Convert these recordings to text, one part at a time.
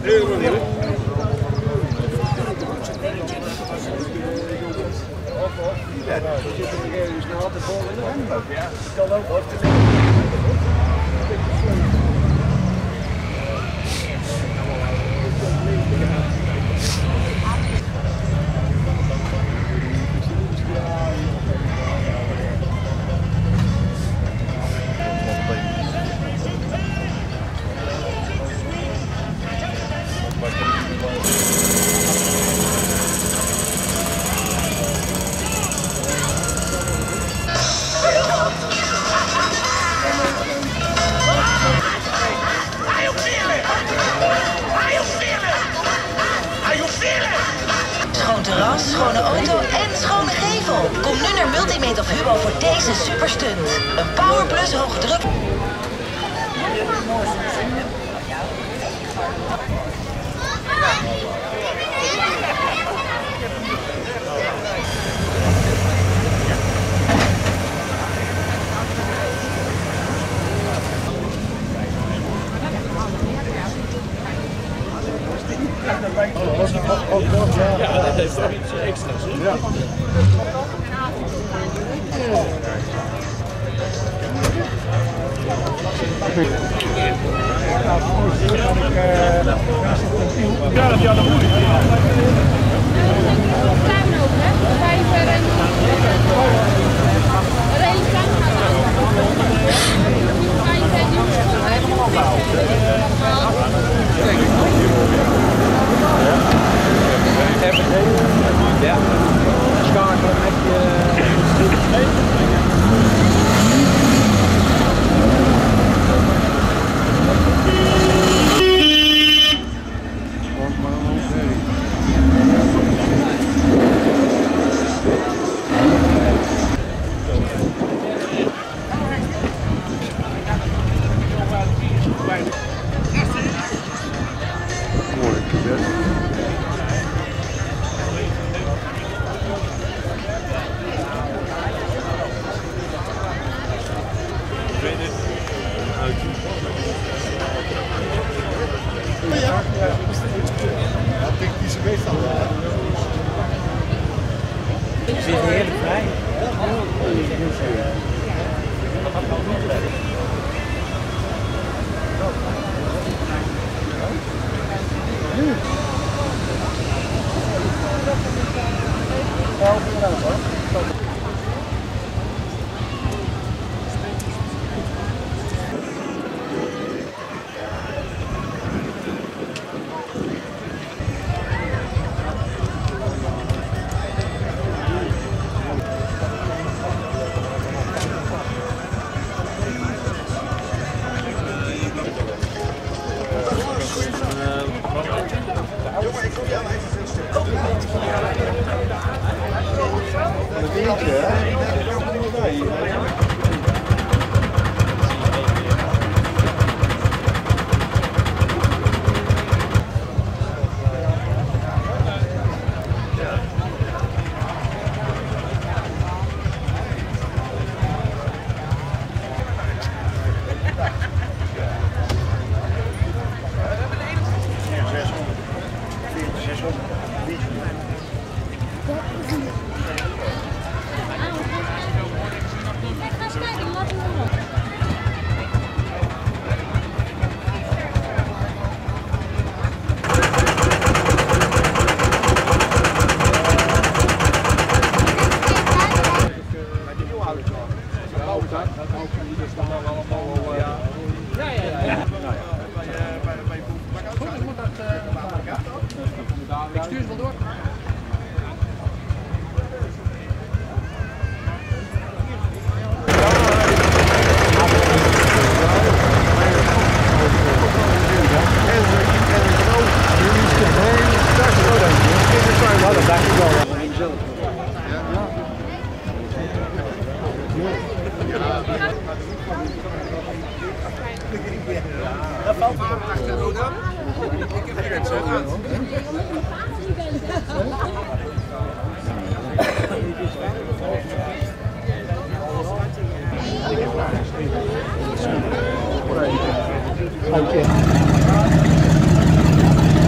Schoon terras, schone auto en schone gevel. Kom nu naar Multimate of Hubo voor deze superstunt. Een Power Plus hoge druk. Ja, dat heeft toch iets extra's. Ja. Ja, dat moet ik. Ja, schakelen met je... Je zit heerlijk vrij. Ik stuur ze wel door. Dat valt er achter, Roda. Ik heb het zo aan. Dank je.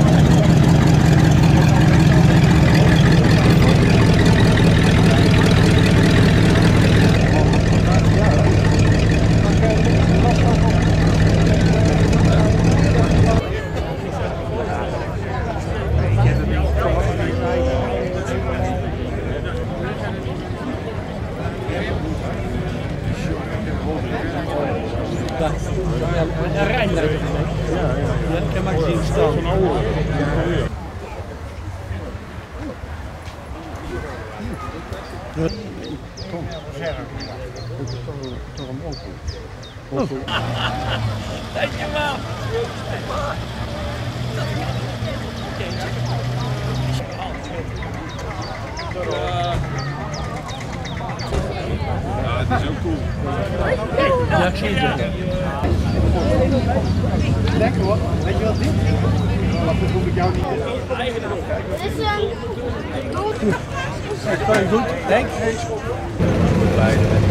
Dankjewel. Ja, het is ook cool. Ja, ik zie het. Lekker hoor. Weet je wat dit is? Dat hoef ik jou niet. Dit is Goed. Denk.